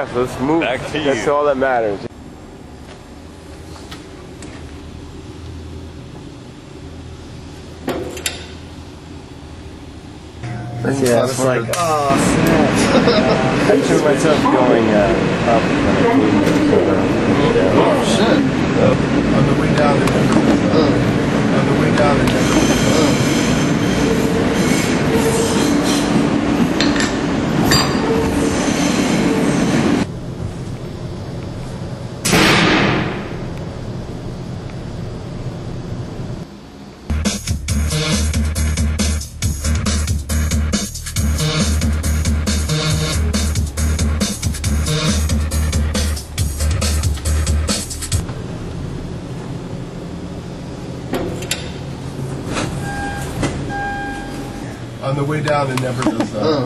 off. Let's move. Back to you. That's all that matters. Yeah, it's like, oh snap. I took myself going up when I came here. Oh shit. On the way down on the way down on the way down, it never does that.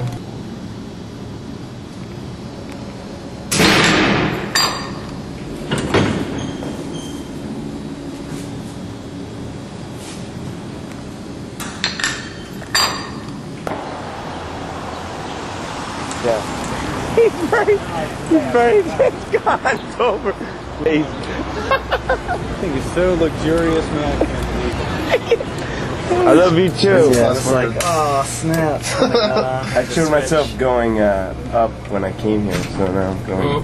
Yeah. He's buried. It's gone. It's over. Please. I think it's so luxurious, man. I can't believe it. I love you too. Yeah, it's like, oh snap. I showed myself going up when I came here, so now I'm going